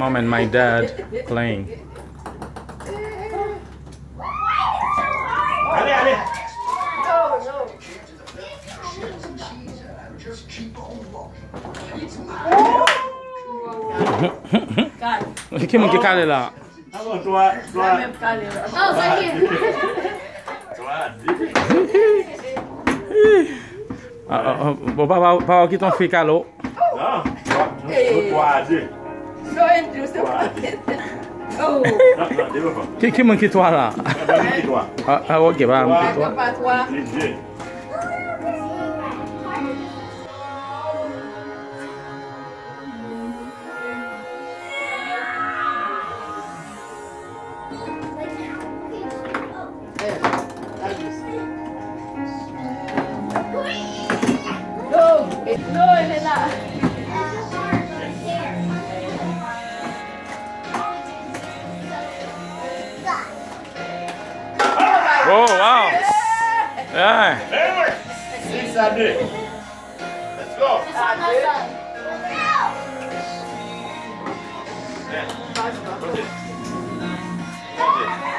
mom and my dad playing. Allez, allez. Qui est calé là? Alors, toi. Oh, right here. Bon, papa, qui t'en fait calot? Non, toi, deux. Oh. Non, développe pas. Qui manque toi là? Toi. Ah, ok, bah, toi. Pas toi. Les deux. No, elle est là. Oh, wow. Yeah. Anyway, 6 à 2. Let's go. Yeah.